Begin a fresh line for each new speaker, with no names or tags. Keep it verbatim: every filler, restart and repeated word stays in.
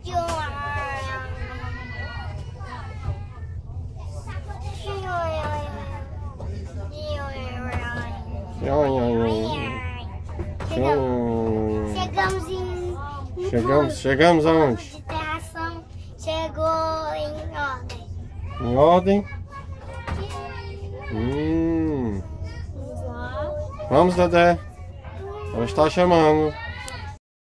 Chegamos em...
Chegamos, chegamos aonde?
De terração, chegou em ordem.
Em ordem? Hum.
Vamos lá.
Vamos, Dedé. Ela está chamando.